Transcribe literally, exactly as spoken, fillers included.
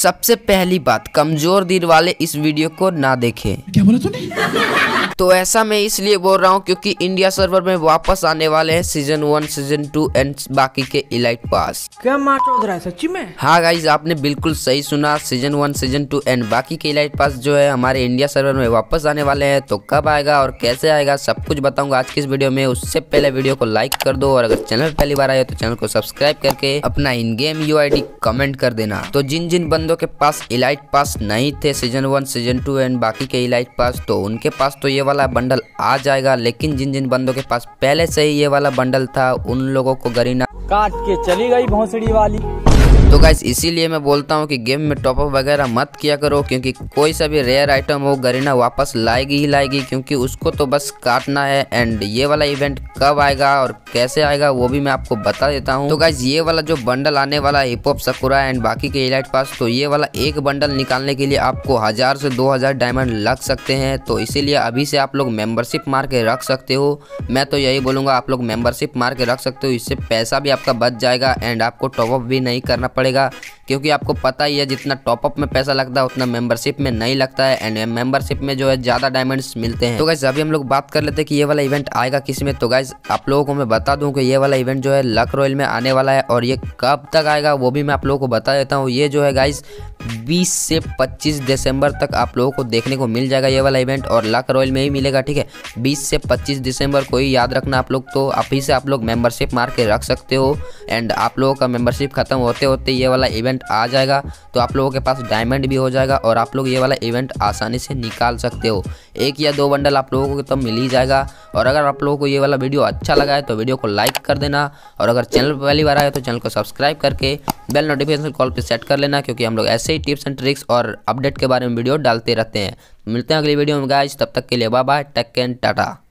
सबसे पहली बात, कमजोर दिल वाले इस वीडियो को ना देखें। क्या बोला तूने? तो ऐसा मैं इसलिए बोल रहा हूँ क्योंकि इंडिया सर्वर में वापस आने वाले हैं season one, season two and बाकी के इलाइट पास। क्या मार रहा है सच्ची में? हाँ गाइज, आपने बिल्कुल सही सुना। Season one, season two and बाकी के इलाइट पास जो है हमारे इंडिया सर्वर में वापस आने वाले हैं। तो कब आएगा और कैसे आएगा सब कुछ बताऊंगा आज की इस वीडियो में। उससे पहले वीडियो को लाइक कर दो और अगर चैनल पहली बार आए तो चैनल को सब्सक्राइब करके अपना in game U I D comment कर देना। तो जिन जिन बंदों के पास इलाइट पास नहीं थे season one, season two and बाकी के इलाइट पास, तो उनके पास तो ये वाला बंडल आ जाएगा। लेकिन जिन जिन बंदों के पास पहले से ही ये वाला बंडल था उन लोगों को गरीना काट के चली गई भौंसड़ी वाली। तो गाइस इसीलिए मैं बोलता हूँ कि गेम में टॉपअप वगैरह मत किया करो, क्योंकि कोई सा भी रेयर आइटम हो गरीना वापस लाएगी ही लाएगी, क्योंकि उसको तो बस काटना है। एंड ये वाला इवेंट कब आएगा और कैसे आएगा वो भी मैं आपको बता देता हूँ। तो गाइस ये वाला जो बंडल आने वाला है हिप हॉप सकुरा एंड बाकी के इलाइट पास, तो ये वाला एक बंडल निकालने के लिए आपको हजार से दो हजार डायमंड लग सकते हैं। तो इसीलिए अभी से आप लोग मेंबरशिप मार के रख सकते हो। मैं तो यही बोलूँगा आप लोग मेंबरशिप मार के रख सकते हो, इससे पैसा भी आपका बच जाएगा एंड आपको टॉपअप भी नहीं करना पड़ेगा, क्योंकि आपको पता ही है जितना टॉपअप में पैसा लगता है उतना मेंबरशिप में नहीं लगता है। एंड मेंबरशिप में जो है ज़्यादा डायमंड्स मिलते हैं। तो गाइस अभी हम लोग बात कर लेते हैं कि ये वाला इवेंट आएगा किस में। तो गाइस आप लोगों को मैं बता दूं कि ये वाला इवेंट जो है लक रॉयल में आने वाला है और ये कब तक आएगा वो भी मैं आप लोगों को बता देता हूँ। ये जो है गाइस बीस से पच्चीस दिसंबर तक आप लोगों को देखने को मिल जाएगा ये वाला इवेंट, और लक रॉयल में ही मिलेगा। ठीक है, बीस से पच्चीस दिसंबर को ही याद रखना आप लोग। तो अभी से आप लोग मेंबरशिप मार के रख सकते हो एंड आप लोगों का मेंबरशिप खत्म होते होते ये वाला इवेंट आ जाएगा। तो आप लोगों के पास डायमंड भी हो जाएगा और आप लोग ये वाला इवेंट आसानी से निकाल सकते हो। एक या दो बंडल आप लोगों को तो मिल ही जाएगा। और अगर आप लोगों को ये वाला वीडियो अच्छा लगा है तो वीडियो को लाइक कर देना, और अगर चैनल पर पहली बार आए तो चैनल को सब्सक्राइब करके बेल नोटिफिकेशन कॉल पे सेट कर लेना, क्योंकि हम लोग ऐसे ही टिप्स एंड ट्रिक्स और अपडेट के बारे में वीडियो डालते रहते हैं। मिलते हैं अगली वीडियो में गाइस, तब तक के लिए bye bye, take care, Tata.